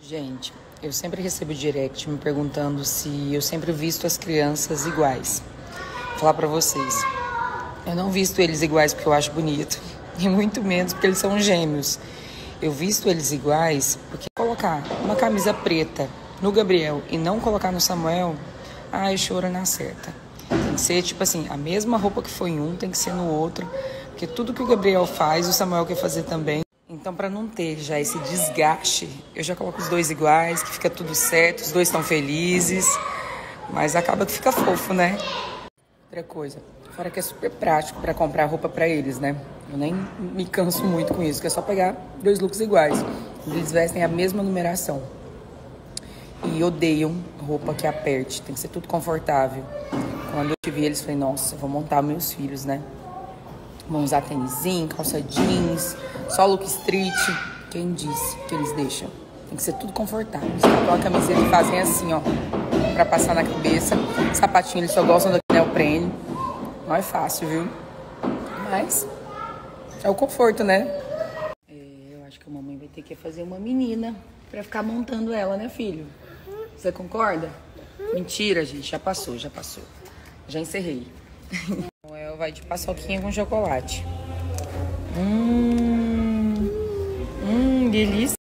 Gente, eu sempre recebo direct me perguntando se eu sempre visto as crianças iguais. Vou falar pra vocês, eu não visto eles iguais porque eu acho bonito, e muito menos porque eles são gêmeos. Eu visto eles iguais porque colocar uma camisa preta no Gabriel e não colocar no Samuel, o choro não acerta. Tem que ser, tipo assim, a mesma roupa que foi em um tem que ser no outro, porque tudo que o Gabriel faz, o Samuel quer fazer também. Então, para não ter já esse desgaste, eu já coloco os dois iguais, que fica tudo certo, os dois estão felizes, mas acaba que fica fofo, né? Outra coisa, fora que é super prático para comprar roupa para eles, né? Eu nem me canso muito com isso, que é só pegar dois looks iguais. Eles vestem a mesma numeração. E odeiam roupa que aperte, tem que ser tudo confortável. Quando eu tive eles, falei, nossa, vou montar meus filhos, né? Vão usar tênisinho, calça jeans, só look street. Quem disse que eles deixam? Tem que ser tudo confortável. Eles colocam a camiseta e fazem assim, ó, pra passar na cabeça. Sapatinho, eles só gostam do neoprene. Não é fácil, viu? Mas é o conforto, né? Eu acho que a mamãe vai ter que fazer uma menina pra ficar montando ela, né, filho? Você concorda? Mentira, gente, já passou. Já encerrei. Noel vai de paçoquinha com chocolate. Delícia.